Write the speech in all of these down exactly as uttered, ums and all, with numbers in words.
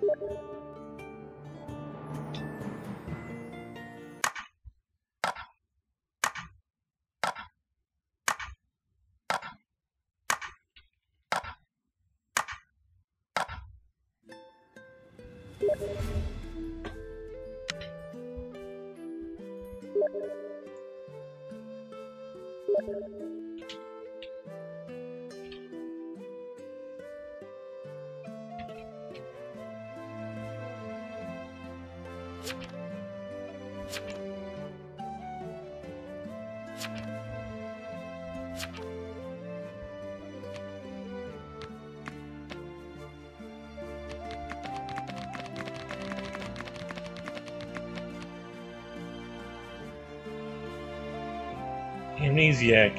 Amnesiac.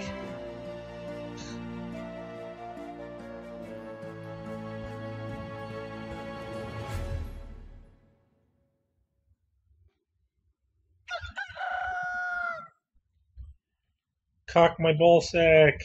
Cock my ball sack.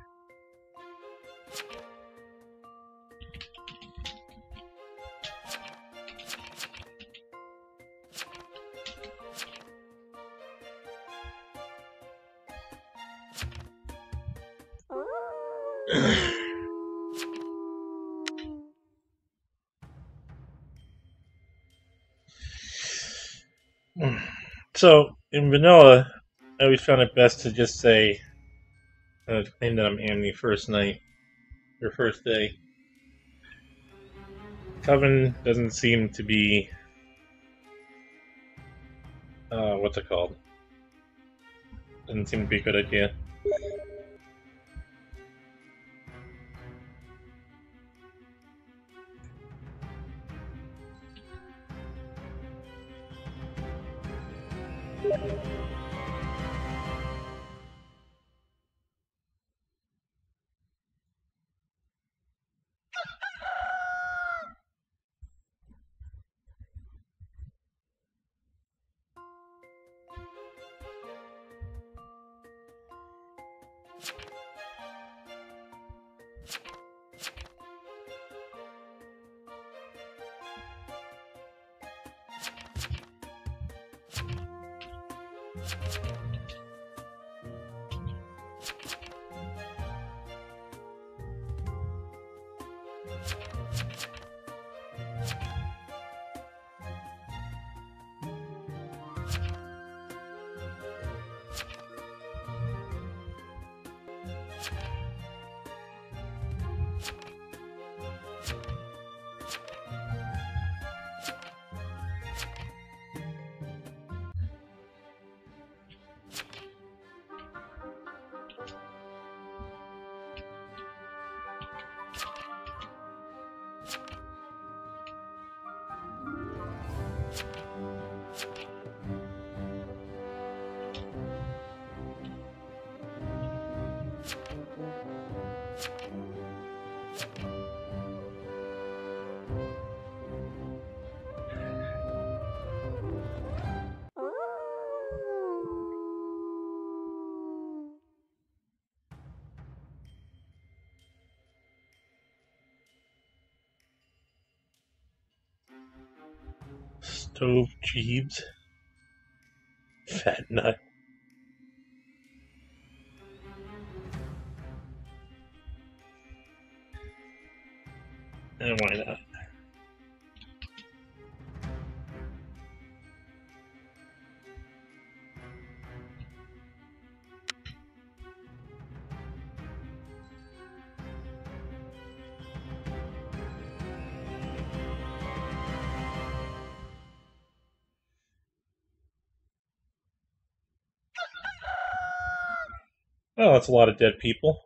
So, in vanilla, I always found it best to just say, uh, claim that I'm Amni first night, or first day. Coven doesn't seem to be, uh, what's it called? Doesn't seem to be a good idea. Stove Jeeves. Fat nut. And why not? Oh, that's a lot of dead people.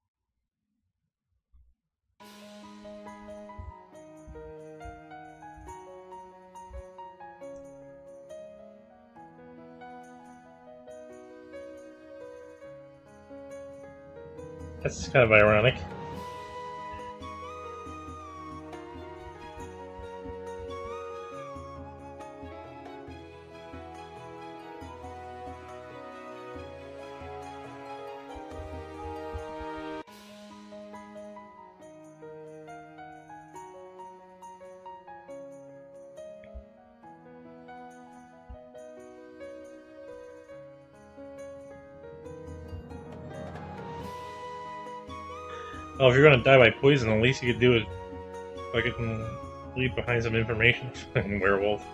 That's kind of ironic. Well, if you're gonna die by poison, the least you could do is fucking leave behind some information. Fucking werewolf.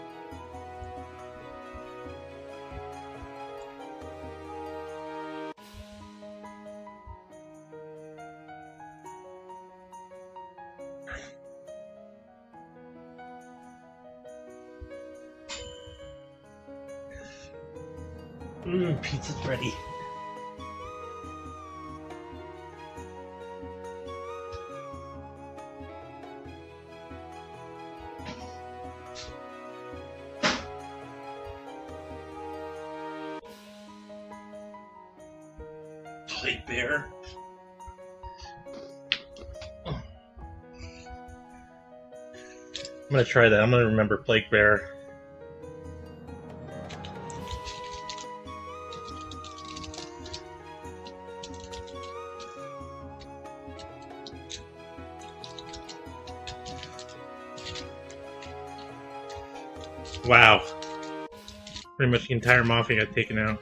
Mmm, pizza's ready. Plaguebearer. I'm gonna try that. I'm gonna remember Plaguebearer. Wow. Pretty much the entire Mafia got taken out.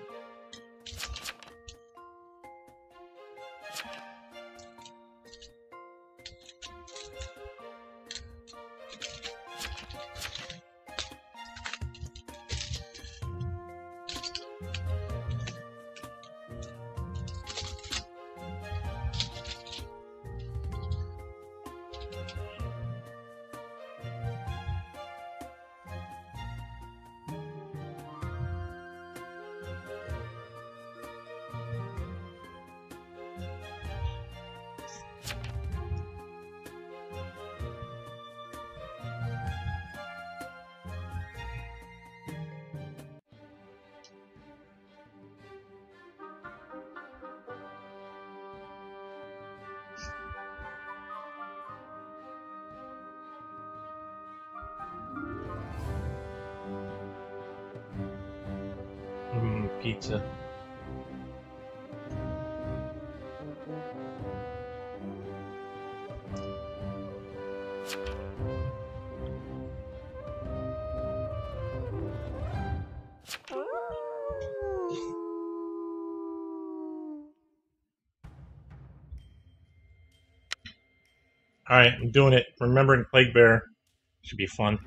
Mmm, pizza. Alright, I'm doing it. Remembering Plaguebearer. Should be fun.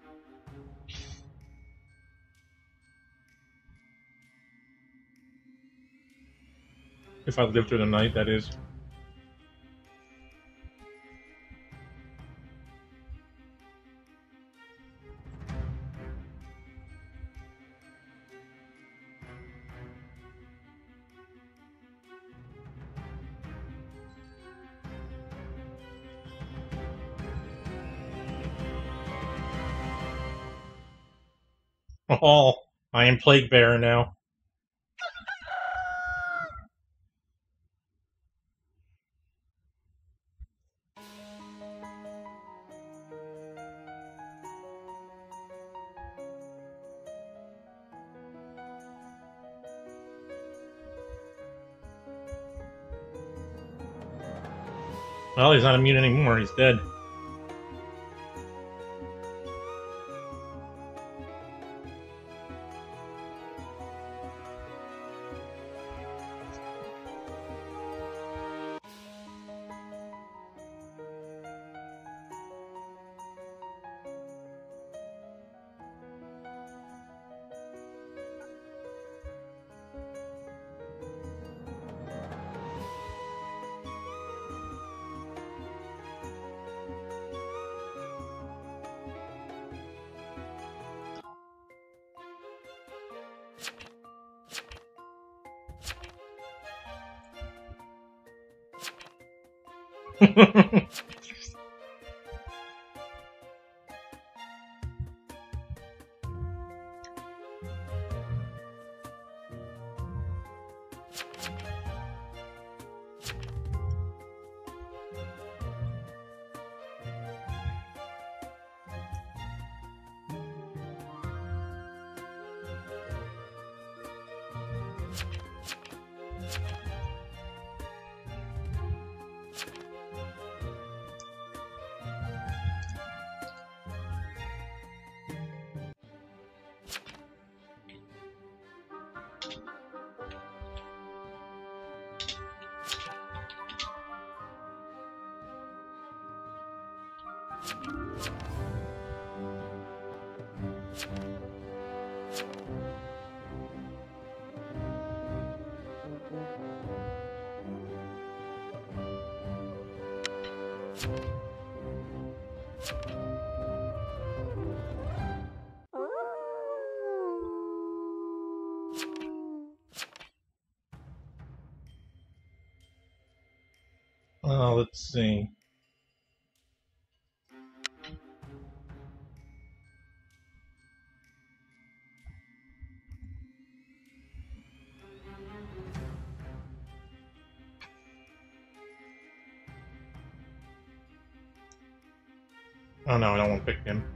If I live through the night, that is. Oh, I am Plaguebearer now. Well, he's not immune anymore. He's dead. Uh, let's see. Oh no, I don't want to pick him.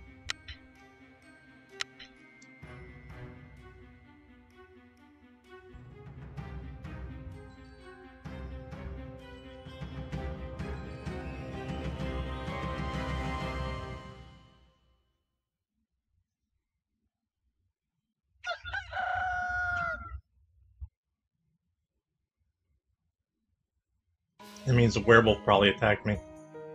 It means the werewolf probably attacked me.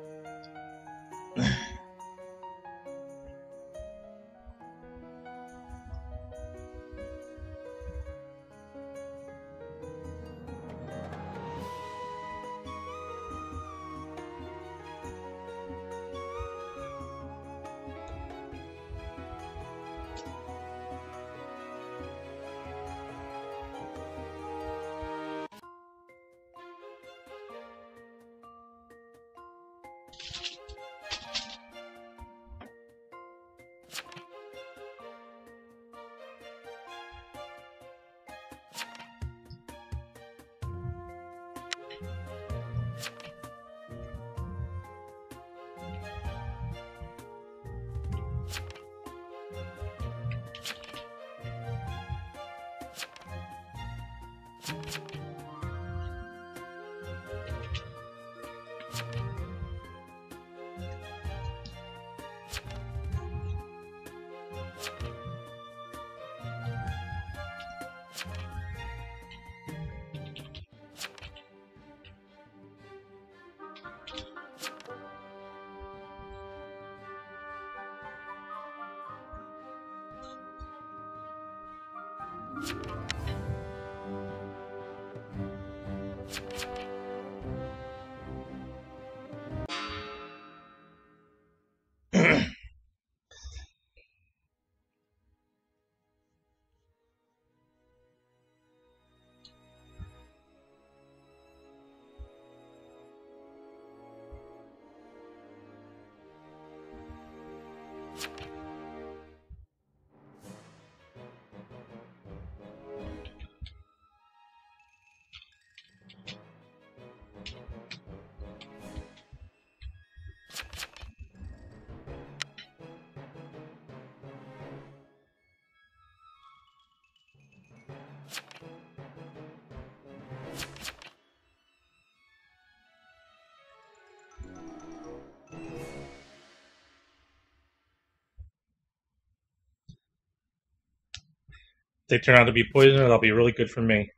If they turn out to be poisonous, that'll be really good for me.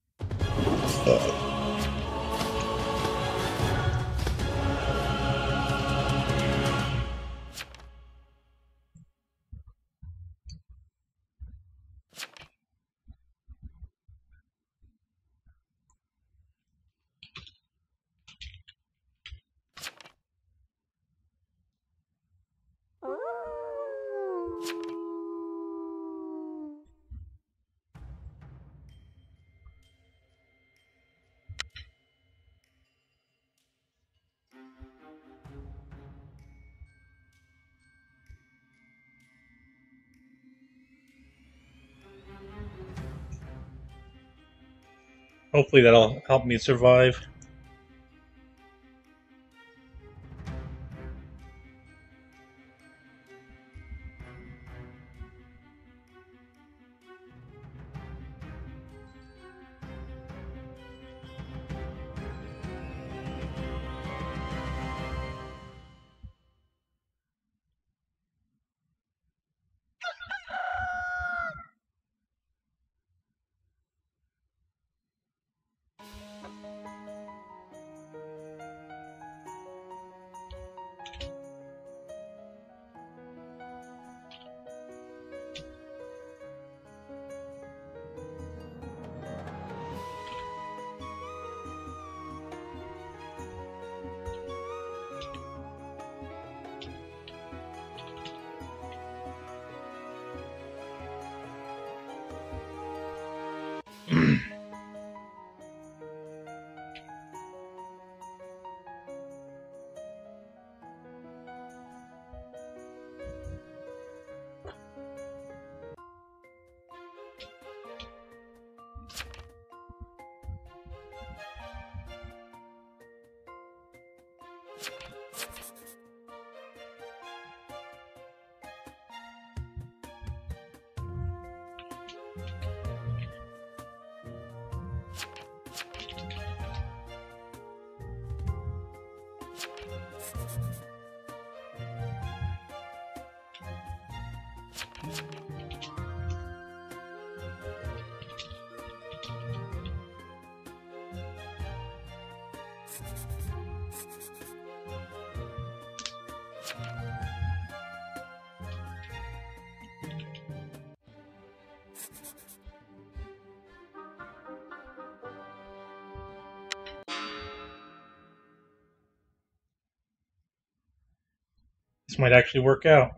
Hopefully that'll help me survive. This might actually work out.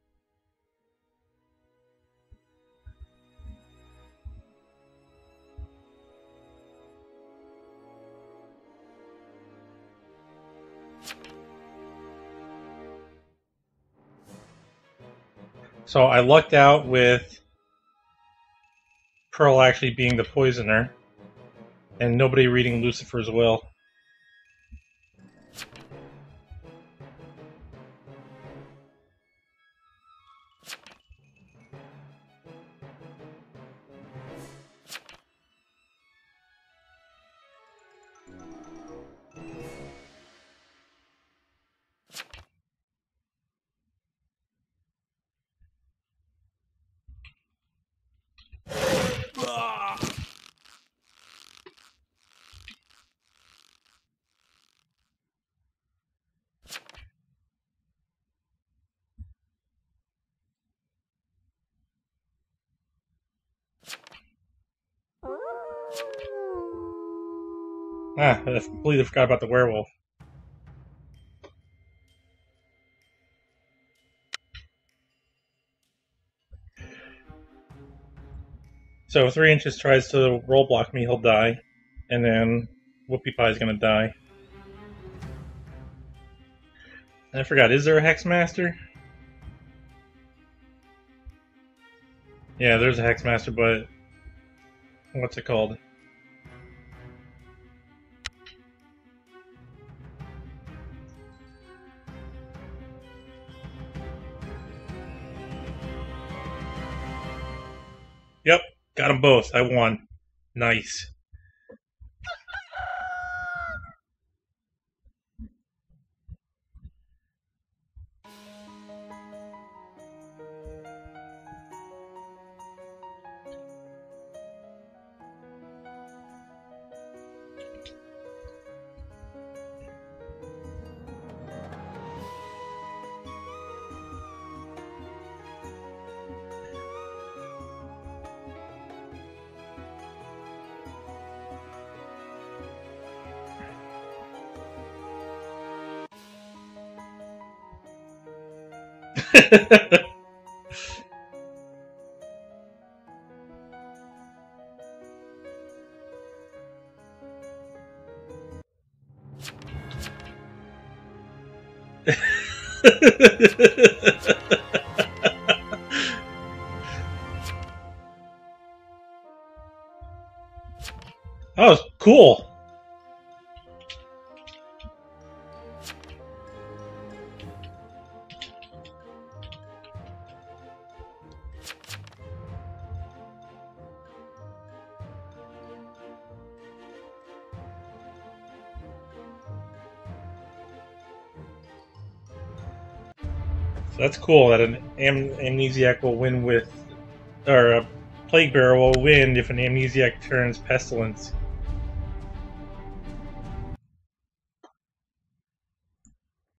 So I lucked out with Pearl actually being the poisoner, and nobody reading Lucifer's will. Ah, I completely forgot about the werewolf. So if Three Inches tries to roll block me, he'll die. And then Whoopie Pie's gonna die. And I forgot, is there a Hexmaster? Yeah, there's a Hexmaster, but what's it called? Yep, got them both. I won. Nice. Oh, cool. So that's cool that an am Amnesiac will win with, or a Plaguebearer will win if an Amnesiac turns Pestilence.